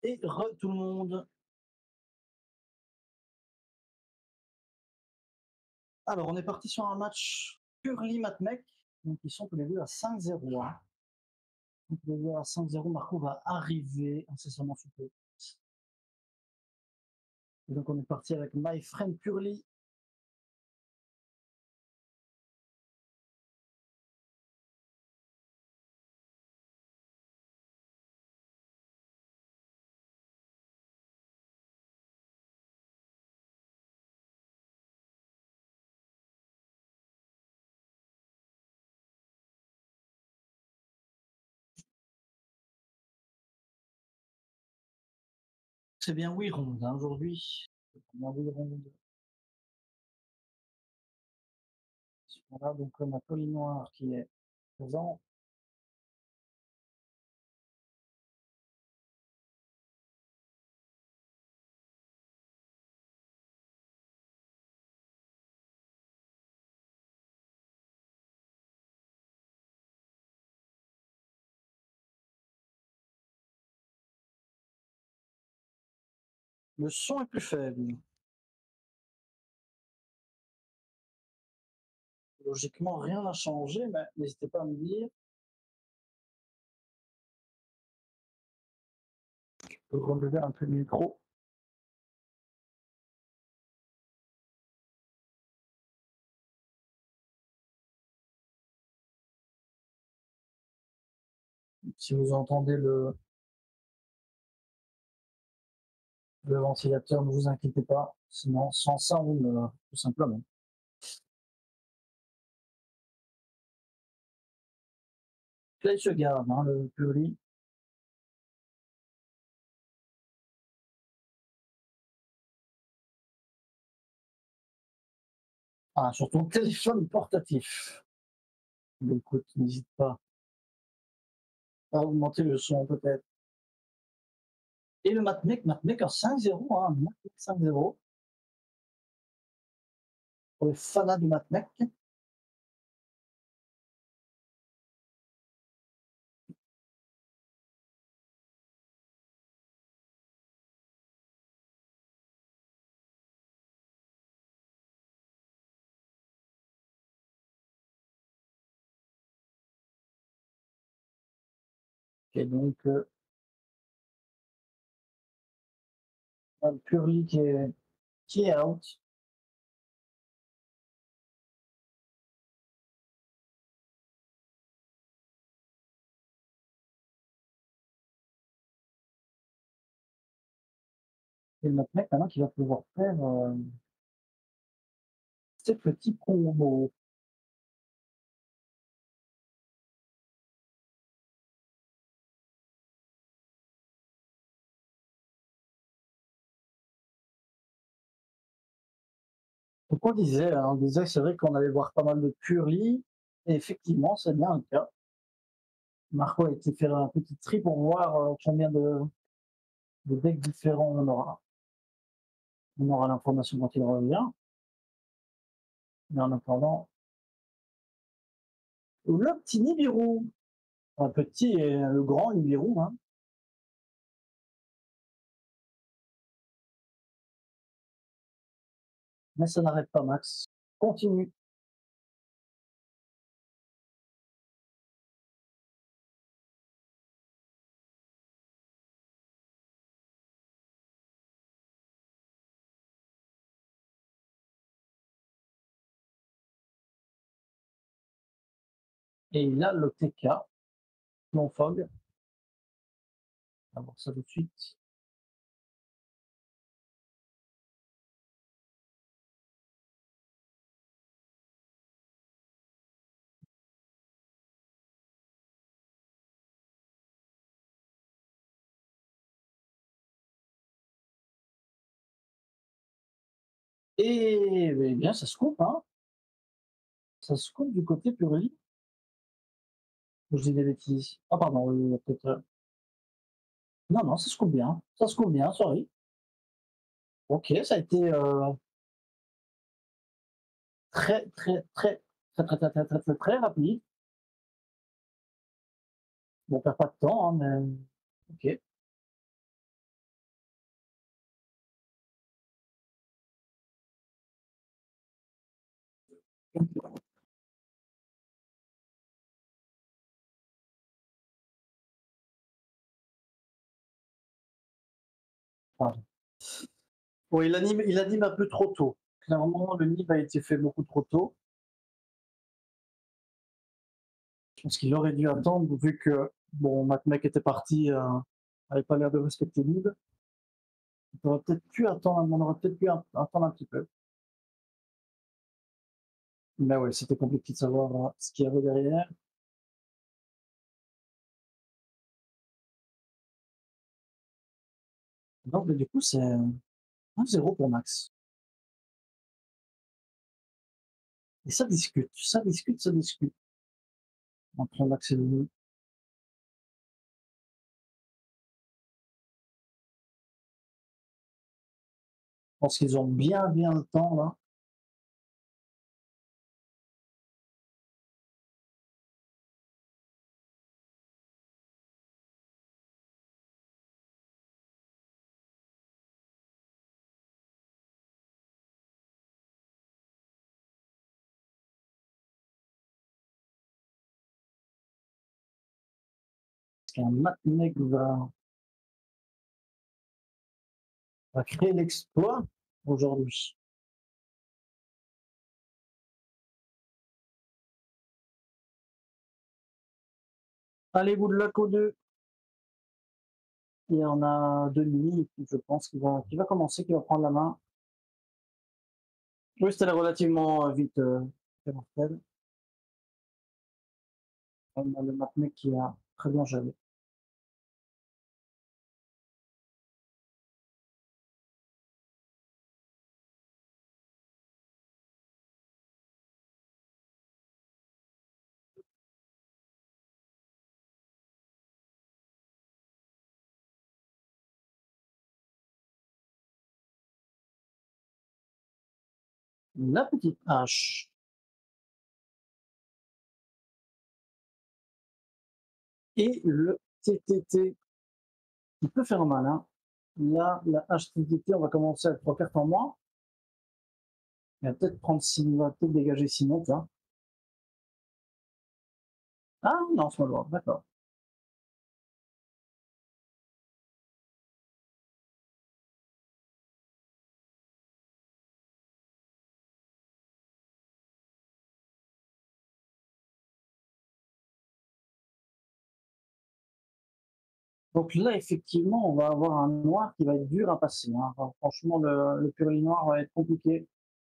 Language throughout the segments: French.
Et tout le monde. Alors, on est parti sur un match Purly Matmec. Donc, ils sont tous les deux à 5-0, hein. Donc, tous les deux à 5-0. Marco va arriver incessamment sous peu. Et donc, on est parti avec My Friend Purly. C'est bien 8 rondes, hein, aujourd'hui. C'est bien 8 rondes. Voilà, donc on a Noir qui est présent. Le son est plus faible. Logiquement, rien n'a changé, mais n'hésitez pas à me dire. Je peux relever un peu le micro. Si vous entendez le ventilateur, ne vous inquiétez pas. Sinon, sans ça, on meurt, tout simplement. Là, il se garde, hein, le Purly. Ah, sur ton téléphone portatif. Donc, écoute, n'hésite pas à augmenter le son peut-être. Et le Matmec en 5-0, hein, Matmec 5-0. Pour les fanats du Matmec. Et donc, le Purly qui est out. Et le Matmec maintenant qui va pouvoir faire ces petits combos. Donc on disait que c'est vrai qu'on allait voir pas mal de Purly, et effectivement, c'est bien le cas. Marco a été faire un petit tri pour voir combien de decks différents on aura. On aura l'information quand il revient. Mais en attendant, le petit Nibiru, un petit et le grand Nibiru, hein. Mais ça n'arrête pas, Max. Continue. Et il a le TK, Fog. On va voir ça tout de suite. Et eh bien, ça se coupe, hein. Ça se coupe du côté Purely. Je dis des bêtises. Ah, pardon, peut-être. Non, non, ça se coupe bien. Ça se coupe bien, sorry. Ok, ça a été très, très, très, très, très, très, très, très, très, très rapide. Bon, on perd pas de temps, hein, mais ok. Pardon. Oui, il anime un peu trop tôt. Clairement, le nid a été fait beaucoup trop tôt. Je pense qu'il aurait dû attendre vu que, bon, Mac était parti, avait pas l'air de respecter Nib. On aurait peut-être pu attendre un petit peu. Mais ouais, c'était compliqué de savoir ce qu'il y avait derrière. Donc, du coup, c'est 1-0 pour Max. Et ça discute, ça discute, ça discute. Entre Max et Lulu. Je pense qu'ils ont bien le temps là. Parce qu'un Matmec va créer l'exploit aujourd'hui. Allez, vous de la co 2. Et on a Denis, je pense, qui va commencer, qui va prendre la main. Oui, c'était relativement vite fait. On a le Matmec qui a très bien géré. La petite hache et le TTT qui peut faire mal. Hein. Là, la hache TTT, on va commencer avec 3 cartes en moins. Il va peut-être dégager 6 notes. Hein. Ah non, c'est pas le d'accord. Donc là, effectivement, on va avoir un noir qui va être dur à passer. Hein. Enfin, franchement, le purée noir va être compliqué.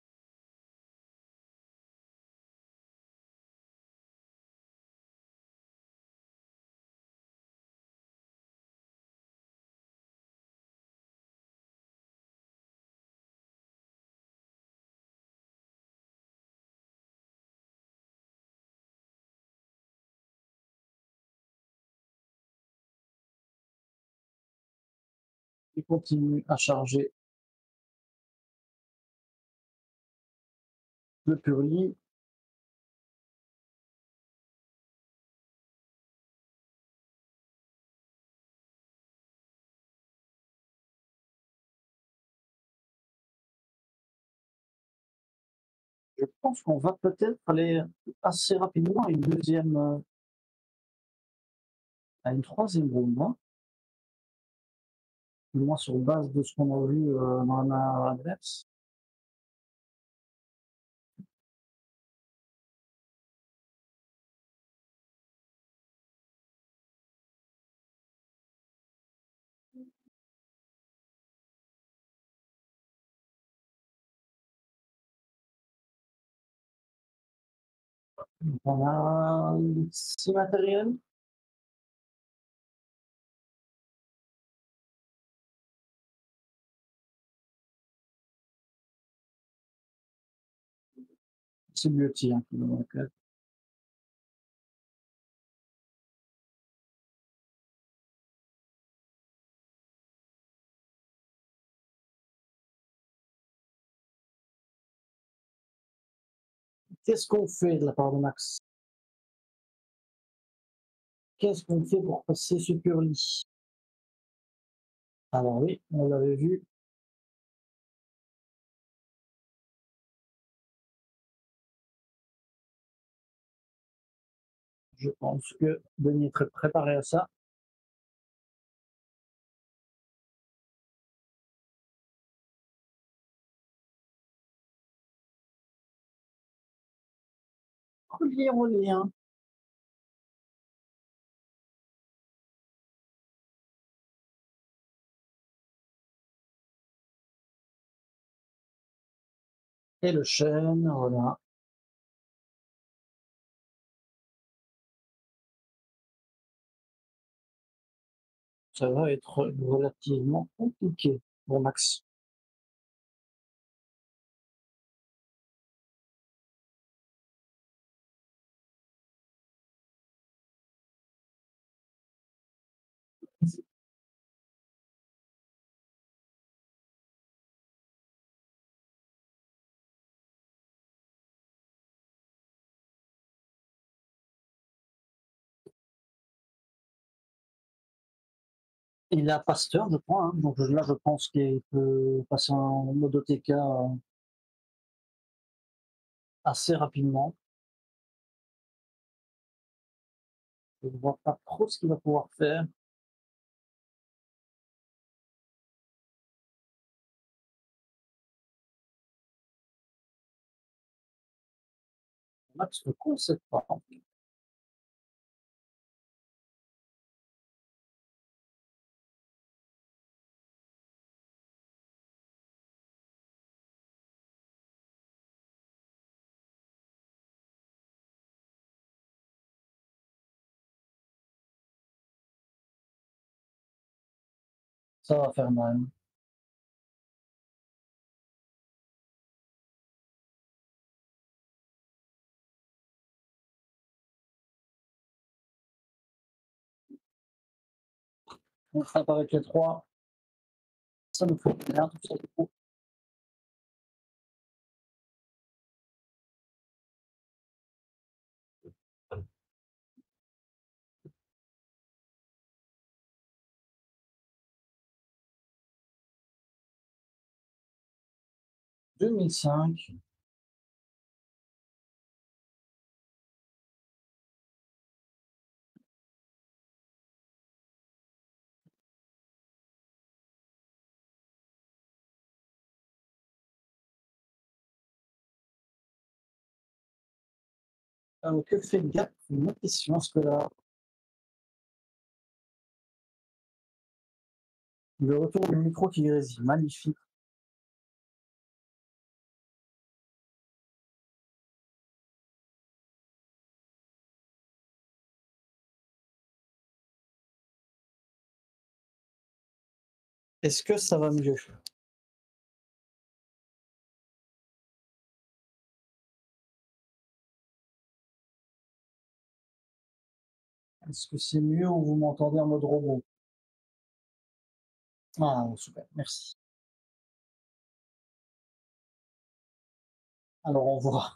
Il continue à charger le purlie. Je pense qu'on va peut-être aller assez rapidement à une troisième ronde. Hein. Du moins sur base de ce qu'on a vu dans la main adverse. On a 6 matériels. C'est Beauty hein, qui nous manque. Qu'est-ce qu'on fait de la part de Max? Qu'est-ce qu'on fait pour passer ce purlie? Alors oui, on l'avait vu. Je pense que Denis est très préparé à ça. Relier, relier, hein. Et le chêne, voilà. Ça va être relativement compliqué pour Max. Il a Pasteur, je crois, hein, donc là, je pense qu'il peut passer en mode OTK assez rapidement. Je ne vois pas trop ce qu'il va pouvoir faire. Max ne concède pas. Ça va faire mal. On frappe avec les trois. Ça nous fait bien, tout ça. 2005. Que fait Gap? Une autre question, parce que là, le retour du micro qui grésille, magnifique. Est-ce que ça va mieux? Est-ce que c'est mieux ou vous m'entendez en mode robot? Ah, super, merci. Alors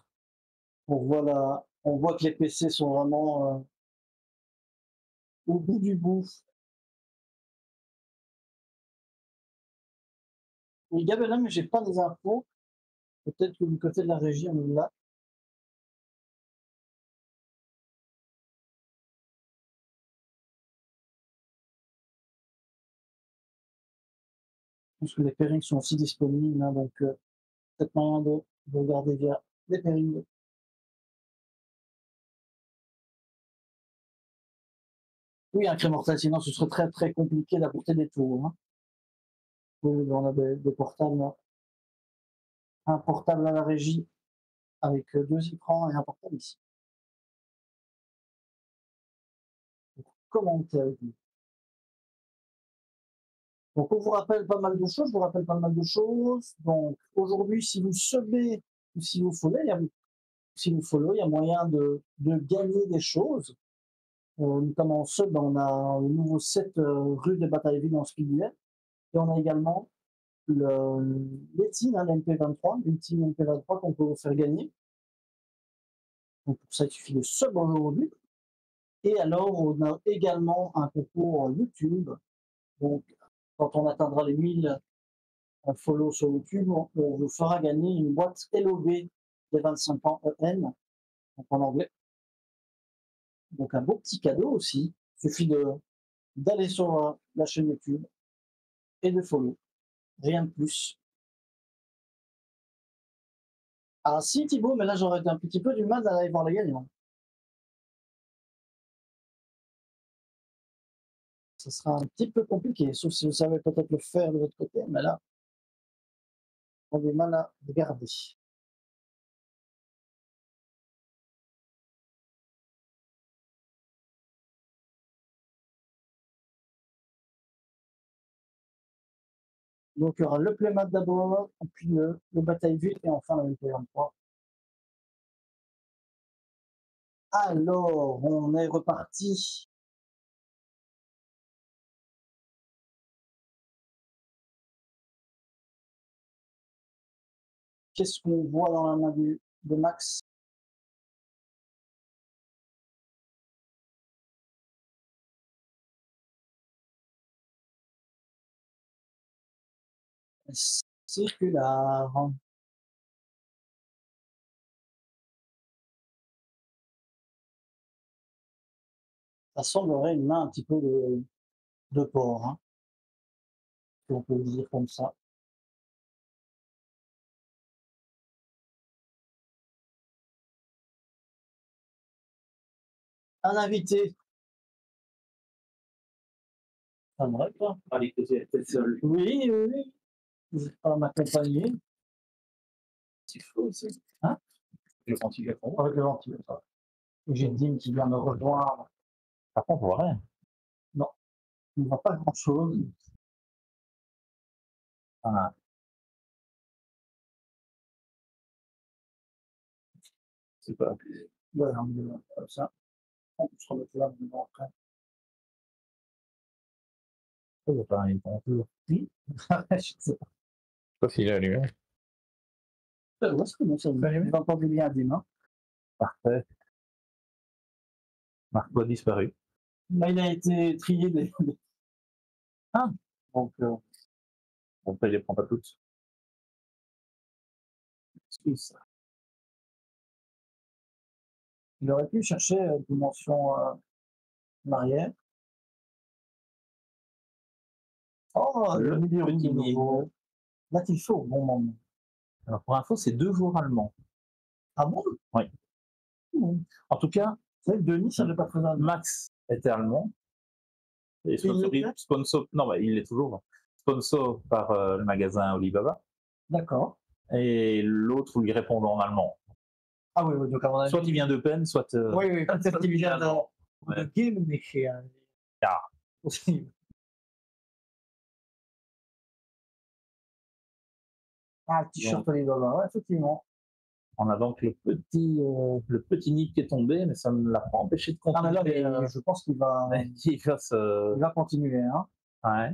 on voit que les PC sont vraiment au bout du bout. Et Gabella, mais j'ai pas les infos. Peut-être que du côté de la régie, on l'a. Je pense que les pairings sont aussi disponibles, hein, donc peut-être moyen de regarder via les pairings. Oui, un crème mortel, sinon ce serait très très compliqué d'apporter des tours, hein. Oui, on a des portables, un portable à la régie avec deux écrans et un portable ici. Pour commenter avec nous. Donc on vous rappelle pas mal de choses, je vous rappelle pas mal de choses. Donc aujourd'hui, si vous subez ou si vous followez, il y a moyen de gagner des choses. Notamment en sub, on a le nouveau set rue des Batailles-Villes en Speedway. Et on a également l'ETIN, hein, l'MP23, l'ultime MP23 qu'on peut vous faire gagner. Donc pour ça, il suffit de sub aujourd'hui. Et alors, on a également un concours YouTube. Donc, quand on atteindra les 1000 follow sur YouTube, on vous fera gagner une boîte LOB des 25 ans EN, donc en anglais. Donc un beau petit cadeau aussi. Il suffit d'aller sur la chaîne YouTube et de follow. Rien de plus. Ah si Thibaut, mais là j'aurais un petit peu du mal à aller voir les gagnants. Ce sera un petit peu compliqué, sauf si vous savez peut-être le faire de votre côté, mais là, on a du mal à regarder. Donc il y aura le playmat d'abord, puis le bataille vite et enfin le MP23. Alors, on est reparti. Qu'est-ce qu'on voit dans la main de Max? Circulaire. Ça semblerait une main un petit peu de porc, hein, si on peut le dire comme ça. Un invité. Ça me pas. Allez, que t'es seul. Oui, oui, oui. Vous n'êtes pas à m'accompagner. C'est chaud aussi. Hein? Le ventilateur. Avec le ventilateur. J'ai Dean qui vient me rejoindre. Par contre, on voit rien. Non, il ne voit pas grand-chose. Ah, c'est pas. Ouais, on est comme ça. On peut se remettre là maintenant après. Il n'y a pas un contour. Oui. Je sais pas. Pas s'il est allumé. Ouais, c'est bon, ça vous avez entendu bien Dean, hein? Parfait. Marco a disparu. Là, il a été trié Ah, donc, bon, il les prend pas toutes. excuse. Il aurait pu chercher dimension arrière. Oh, Le milieu petit de nouveau. Nîmes. Là, il faut au bon moment. Alors, pour info, c'est 2 jours allemands. Ah bon? Oui. En tout cas, C'est vrai que Denis, ça n'est pas très allemand. Max était allemand. Et l'était? sponsor, non, bah, il l'est toujours. Sponsor par le magasin Alibaba. D'accord. Et l'autre lui répond en allemand. Ah oui, oui, donc à mon avis. Soit il vient de peine, soit. Oui, oui, peut-être qu'il vient Ouais. de Game, mais chez Ah. aussi. Ah, le t-shirt Alibaba, ouais, effectivement. On a donc le petit nid qui est tombé, mais ça ne l'a pas empêché de Ah, mais là, continuer. je pense qu'il va Il va continuer, hein. Ouais.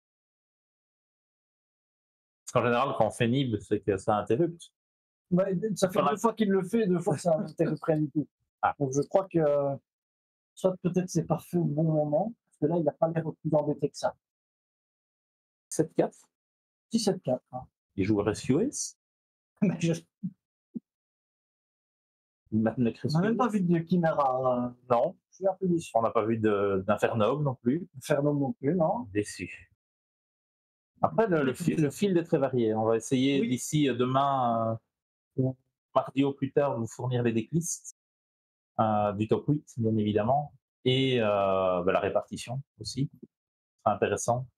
Parce qu'en général, quand on fait Nib, c'est que ça interrupte. Bah, ça fait Voilà. 2 fois qu'il le fait, 2 fois que ça n'interrompt du tout. Ah. Donc je crois que soit peut-être c'est pas fait au bon moment, parce que là, il n'a pas l'air plus embêté que ça. 7-4. 17-4. Hein. Il joue RSUS. Mais on n'a même pas vu de Chimera. Non. Je suis un peu déçu. On n'a pas vu d'Infernob non plus. Inferno non plus, non. Déçu. Après, le fil est très varié. On va essayer d'ici demain ou mardi au plus tard de vous fournir les decklists du top 8, bien évidemment, et la répartition aussi. Ce sera intéressant.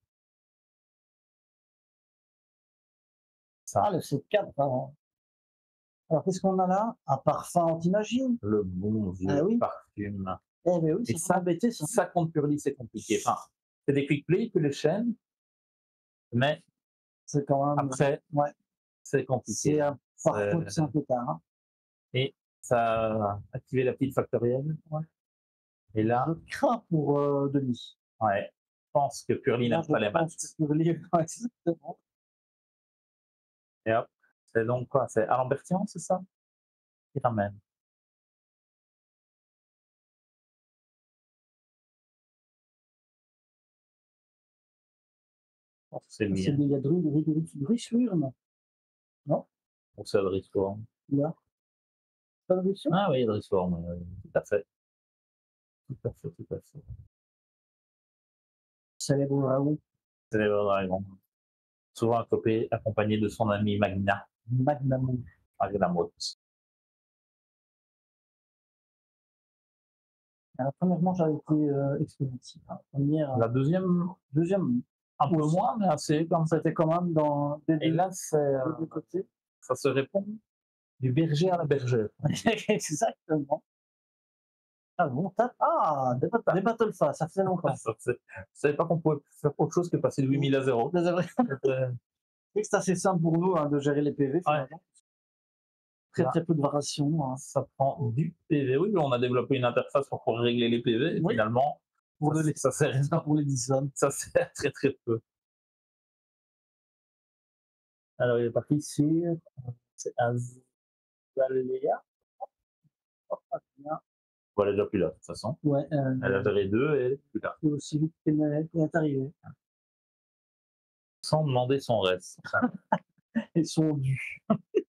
Ça. Ah, le C4, pardon. Alors, qu'est-ce qu'on a là? Un parfum, on t'imagine? Le bon vieux parfum. Eh bien oui, et ça, embêté, ça contre Purely, c'est compliqué. Enfin, c'est des quick play que les chaînes, mais c'est quand même. Après, c'est compliqué. C'est parfois c'est un peu tard. Hein. Et ça a activé la petite factorielle. Ouais. Et là. Je crains pour Denis. Ouais. Je pense que Purely n'a pas les maths. Purely, exactement. Et hop. C'est donc quoi? C'est Alambertian, c'est ça? Qui ramène. C'est lui. Il y a Drislurne. Non? Ou c'est Drisform? Là. Ah oui, Drisform, tout à fait. Tout à fait, tout à fait. Célèbre dragon. Célèbre dragon. Souvent accompagné de son ami Magnamon. Magnamot. La première manche a été expéditive. Hein. La deuxième, un peu moins, mais assez. C'était quand même dans des Et là, deux côtés. ça se répond du berger à la bergère. Exactement. Ah bon, des Battle Pass, ça fait longtemps. Je ne savais pas qu'on pouvait faire autre chose que passer de 8000 à 0. C'est assez simple pour nous hein, de gérer les PV finalement. Ouais. Très peu de variations. Hein. Ça prend du PV. Oui, on a développé une interface pour pouvoir régler les PV. Et finalement, ça sert pour les dissonnes. Ça sert très très peu. Alors il est parti sur c'est Azalea. Voilà, déjà plus là de toute façon. Ouais, elle avait les deux et plus là. C'est aussi lui qui est arrivé. Sans demander son reste. Et son dû.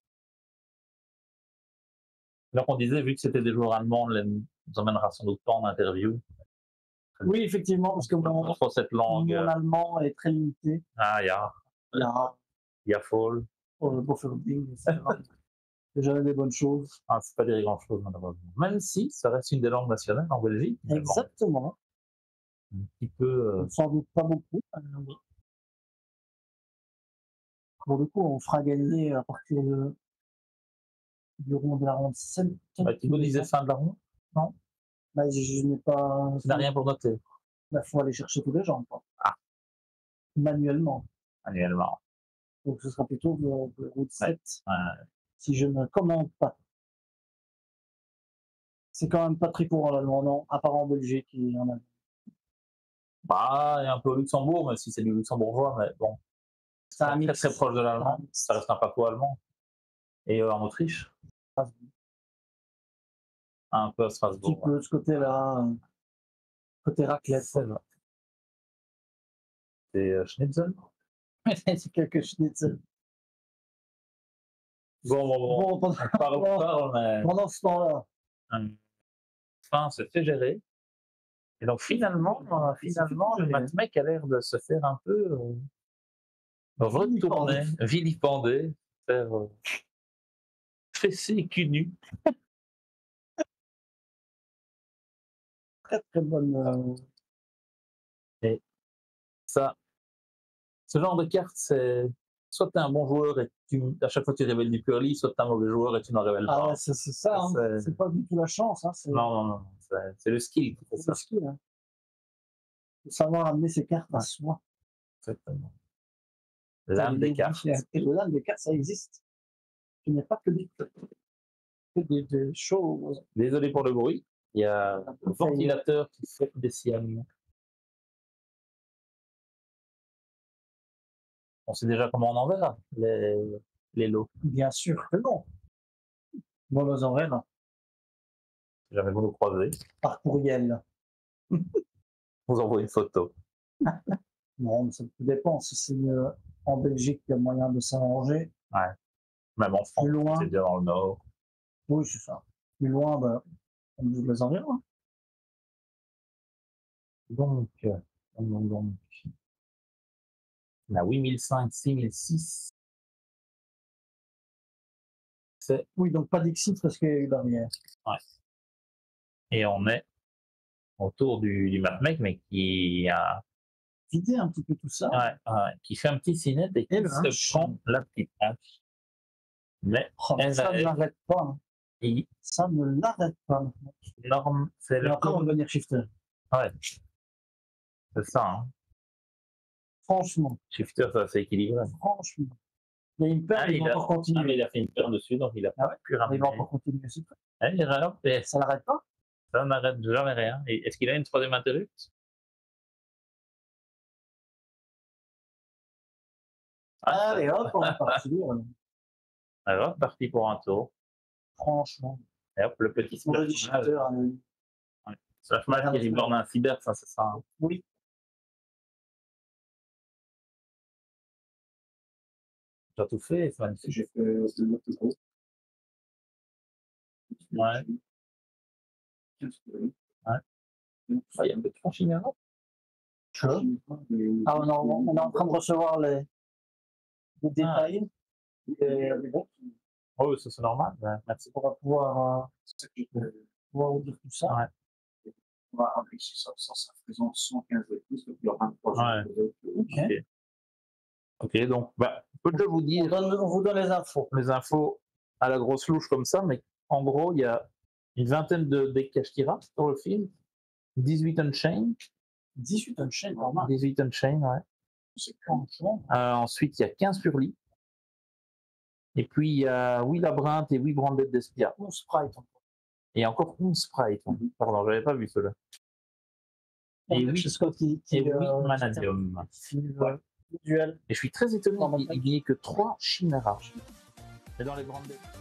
Donc on disait, vu que c'était des joueurs allemands, on les emmènera sans doute pas en interview. Oui, effectivement, parce que cette langue, mon allemand est très limité. Ah, il y a Fall. Boferding, etc. Déjà des bonnes choses. Ah, c'est pas des grand chose, malheureusement. Même si ça reste une des langues nationales en Belgique. Exactement. Un petit peu. Sans doute pas beaucoup. Pour le coup, on fera gagner à partir du rond de la ronde 7. Thibaut disait fin de la ronde, non? Bah, je n'ai pas. Tu n'as rien pour noter. Il faut aller chercher tous les gens. Quoi. Ah. Manuellement. Donc ce sera plutôt le route 7. Ouais. Si je ne commande pas. C'est quand même pas très courant l'allemand, non, à part en Belgique et en Allemagne. Bah, et un peu au Luxembourg, même si c'est du luxembourgeois, mais bon. C'est très très proche de l'allemand. Ça reste un patois allemand. Et en Autriche. Un peu à Strasbourg. Un petit peu de ce côté-là, côté raclette. C'est Schnitzel. C'est quelques schnitzel. Bon, on parle, mais. Pendant ce temps-là. Enfin, se fait gérer. Et donc finalement le Matmec a l'air de se faire un peu retourner, vilipender, faire fesser cul nu. Très très bonne. Et ça, ce genre de carte, c'est soit tu es un bon joueur et à chaque fois tu révèles du purely, soit tu es un mauvais joueur et tu n'en révèles pas. Ah ouais, c'est ça, hein. C'est pas du tout la chance. Hein. Non, c'est le skill. C'est le skill. Hein. Faut savoir amener ses cartes à soi. Exactement. L'âme des cartes. Et le l'âme des cartes, ça existe. Il n'y a pas que des choses. Désolé pour le bruit. Il y a un ventilateur qui fait des siennes. On sait déjà comment on enverra les lots. Bien sûr que non. Bon, nous en rêve. Si jamais vous nous croisez. Par courriel. Vous envoie une photo. Non, mais ça dépend. Si c'est en Belgique, il y a moyen de s'arranger. Ouais. Même en France, c'est bien dans le nord. Oui, c'est ça. Plus loin, ben, on nous les enverra. Donc, on a 8005, 6006. Oui, donc pas d'exit parce qu'il y a eu l'arrière. Ouais. Et on est autour du Matmec, mais qui a vidé un petit peu tout ça. Ouais, qui fait un petit cinet et qui se prend la petite hache. Mais ça ne l'arrête pas. Hein. Et ça ne l'arrête pas. C'est le après, on va devenir shifter. Ouais. C'est ça. Hein. Franchement. Shifter, ça c'est équilibré. Franchement. Il y a une paire, il va encore continuer. Mais il a fait une paire dessus, donc il a pas pu ramener. Il va encore continuer. Ça n'arrête pas. Ça n'arrête jamais rien. Et est-ce qu'il a une troisième interrupte? Allez hop, on va partir. Alors, parti pour un tour. Franchement. Et hop, le petit splash. Splash match qui déborde un cyber, ça c'est ça. Hein. Oui. Tu as tout fait, c'est magnifique. J'ai fait de l'autre côté. Ouais. Ouais. Ah, il y a un peu de franchise maintenant. Ah, on est en train de recevoir les détails. Bon, Oh, ça c'est normal. Merci. on va pouvoir vous dire tout ça. Ouais. On va enrichir ça ça faisant 115 de plus, donc il y aura 23 jours. Ok. Ok, donc, je peux vous dire On vous donne les infos. à la grosse louche comme ça, mais en gros, il y a une vingtaine de decks Kashtira sur le film, 18 Unchained. 18 Unchained, normal. 18 Unchained, ouais. C'est franchement. Ensuite, il y a 15 Purli. Et puis, il y a 8 Labyrinthe et 8 Branded d'Espia. 11 Sprite. Et encore 11 Sprite. Pardon, j'avais pas vu cela. Et 8 Scott qui 8 Manadium. Duel. Et je suis très étonné qu'il n'y ait que 3 Chimera. Et dans les Branded.